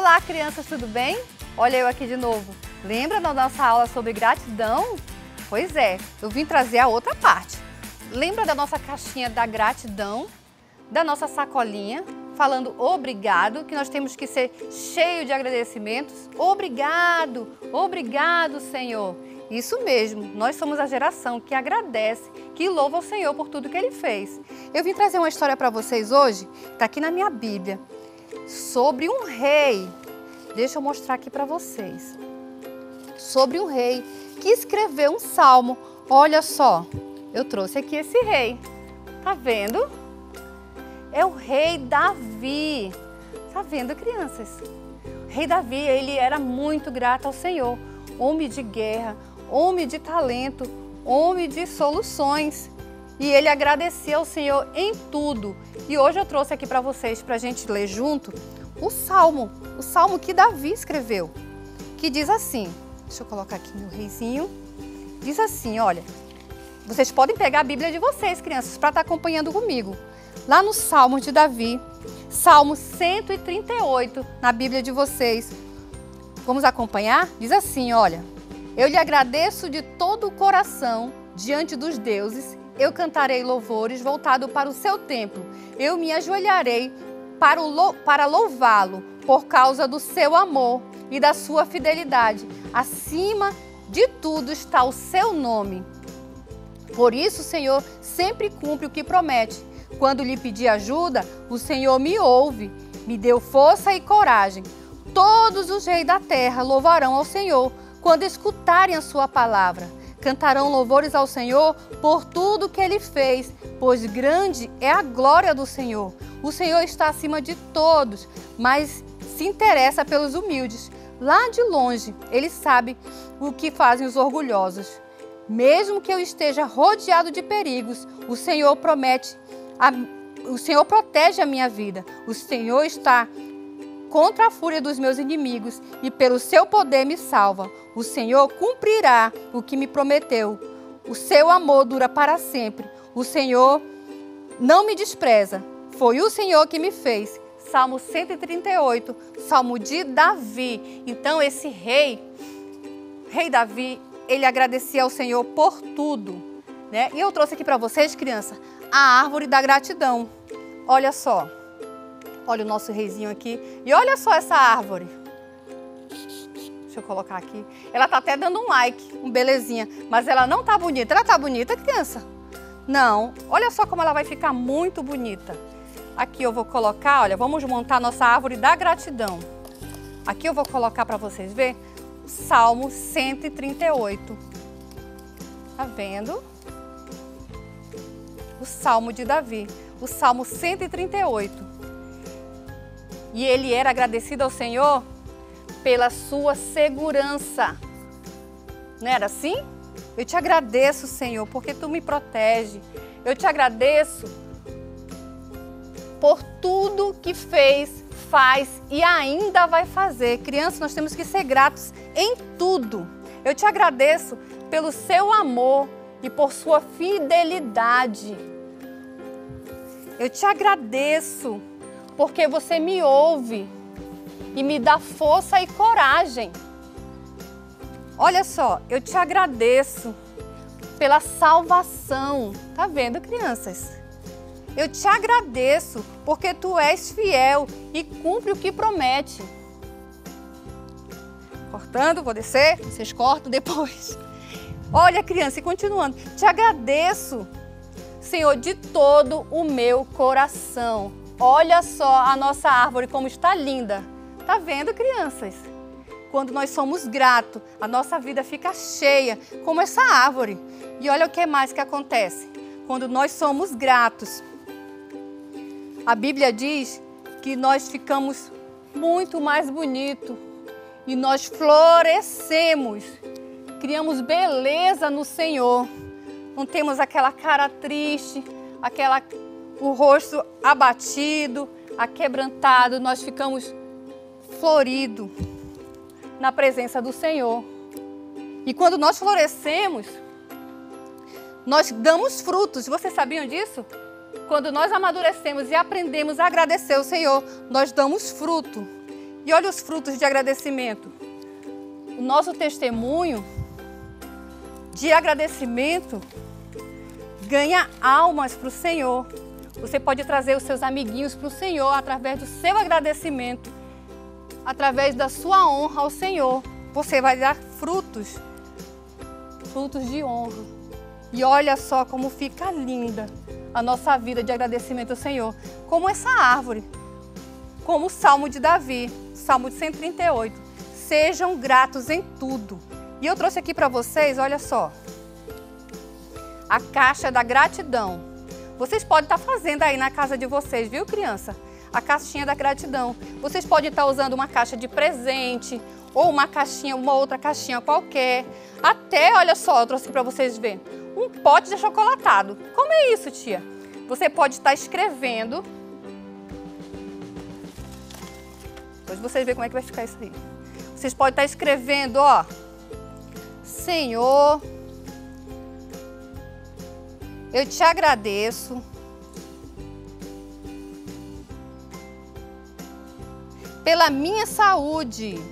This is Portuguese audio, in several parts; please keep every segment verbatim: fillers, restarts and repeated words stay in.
Olá, crianças, tudo bem? Olha eu aqui de novo. Lembra da nossa aula sobre gratidão? Pois é, eu vim trazer a outra parte. Lembra da nossa caixinha da gratidão? Da nossa sacolinha? Falando obrigado, que nós temos que ser cheio de agradecimentos. Obrigado, obrigado, Senhor. Isso mesmo, nós somos a geração que agradece, que louva o Senhor por tudo que Ele fez. Eu vim trazer uma história para vocês hoje, está aqui na minha Bíblia, sobre um rei. Deixa eu mostrar aqui para vocês. Sobre um rei que escreveu um salmo. Olha só, eu trouxe aqui esse rei. Tá vendo? É o rei Davi. Tá vendo, crianças? O rei Davi, ele era muito grato ao Senhor. Homem de guerra, homem de talento, homem de soluções. E ele agradecia ao Senhor em tudo. E hoje eu trouxe aqui para vocês, para a gente ler junto, o Salmo. O Salmo que Davi escreveu. Que diz assim, deixa eu colocar aqui meu reizinho. Diz assim, olha, vocês podem pegar a Bíblia de vocês, crianças, para estar acompanhando comigo. Lá no Salmo de Davi, Salmo cento e trinta e oito, na Bíblia de vocês. Vamos acompanhar? Diz assim, olha. Eu lhe agradeço de todo o coração diante dos deuses. Eu cantarei louvores voltado para o seu templo. Eu me ajoelharei para, o, para louvá-lo por causa do seu amor e da sua fidelidade. Acima de tudo está o seu nome. Por isso o Senhor sempre cumpre o que promete. Quando lhe pedi ajuda, o Senhor me ouve, me deu força e coragem. Todos os reis da terra louvarão ao Senhor quando escutarem a sua palavra. Cantarão louvores ao Senhor por tudo que Ele fez, pois grande é a glória do Senhor. O Senhor está acima de todos, mas se interessa pelos humildes. Lá de longe, Ele sabe o que fazem os orgulhosos. Mesmo que eu esteja rodeado de perigos, o Senhor promete, a, o Senhor protege a minha vida. O Senhor está contra a fúria dos meus inimigos e pelo seu poder me salva. O Senhor cumprirá o que me prometeu. O seu amor dura para sempre. O Senhor não me despreza. Foi o Senhor que me fez. Salmo cento e trinta e oito, Salmo de Davi. Então esse rei, rei Davi, ele agradecia ao Senhor por tudo, né? E eu trouxe aqui para vocês, criança, a árvore da gratidão. Olha só. Olha o nosso reizinho aqui. E olha só essa árvore. Deixa eu colocar aqui. Ela tá até dando um like, um belezinha. Mas ela não tá bonita. Ela tá bonita, criança? Não. Olha só como ela vai ficar muito bonita. Aqui eu vou colocar, olha, vamos montar a nossa árvore da gratidão. Aqui eu vou colocar para vocês verem o Salmo cento e trinta e oito. Tá vendo? O Salmo de Davi. O Salmo cento e trinta e oito. E ele era agradecido ao Senhor pela sua segurança. Não era assim? Eu te agradeço, Senhor, porque Tu me protege. Eu te agradeço por tudo que fez, faz e ainda vai fazer. Crianças, nós temos que ser gratos em tudo. Eu te agradeço pelo seu amor e por sua fidelidade. Eu te agradeço porque você me ouve e me dá força e coragem. Olha só, eu te agradeço pela salvação. Tá vendo, crianças? Eu te agradeço porque Tu és fiel e cumpre o que promete. Cortando, vou descer, vocês cortam depois. Olha, criança, e continuando. Te agradeço, Senhor, de todo o meu coração. Olha só a nossa árvore como está linda. Tá vendo, crianças? Quando nós somos gratos, a nossa vida fica cheia, como essa árvore. E olha o que mais que acontece. Quando nós somos gratos, a Bíblia diz que nós ficamos muito mais bonitos e nós florescemos, criamos beleza no Senhor. Não temos aquela cara triste, aquela, o rosto abatido, aquebrantado, nós ficamos floridos na presença do Senhor. E quando nós florescemos, nós damos frutos. Vocês sabiam disso? Quando nós amadurecemos e aprendemos a agradecer ao Senhor, nós damos fruto. E olha os frutos de agradecimento. O nosso testemunho de agradecimento ganha almas para o Senhor. Você pode trazer os seus amiguinhos para o Senhor através do seu agradecimento, através da sua honra ao Senhor. Você vai dar frutos, frutos de honra. E olha só como fica linda a nossa vida de agradecimento ao Senhor. Como essa árvore, como o Salmo de Davi, Salmo de cento e trinta e oito. Sejam gratos em tudo. E eu trouxe aqui para vocês, olha só, a caixa da gratidão. Vocês podem estar fazendo aí na casa de vocês, viu, criança? A caixinha da gratidão. Vocês podem estar usando uma caixa de presente ou uma caixinha, uma outra caixinha qualquer. Até, olha só, eu trouxe para vocês verem, um pote de achocolatado. Como é isso, tia? Você pode estar escrevendo. Depois vocês verem como é que vai ficar isso aí. Vocês podem estar escrevendo, ó, Senhor, eu te agradeço pela minha saúde.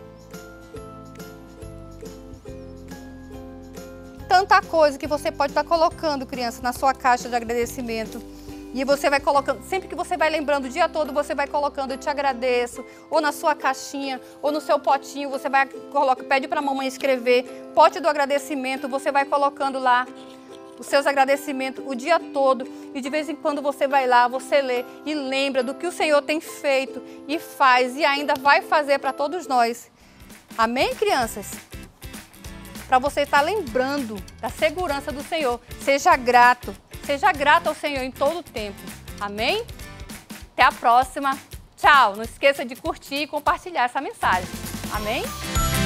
Tanta coisa que você pode estar colocando, criança, na sua caixa de agradecimento. E você vai colocando, sempre que você vai lembrando o dia todo, você vai colocando, eu te agradeço, ou na sua caixinha, ou no seu potinho, você vai, coloca, pede para a mamãe escrever, pote do agradecimento, você vai colocando lá os seus agradecimentos o dia todo, e de vez em quando você vai lá, você lê e lembra do que o Senhor tem feito e faz e ainda vai fazer para todos nós. Amém, crianças? Para você estar lembrando da segurança do Senhor, seja grato. Seja grato ao Senhor em todo o tempo. Amém? Até a próxima. Tchau. Não esqueça de curtir e compartilhar essa mensagem. Amém?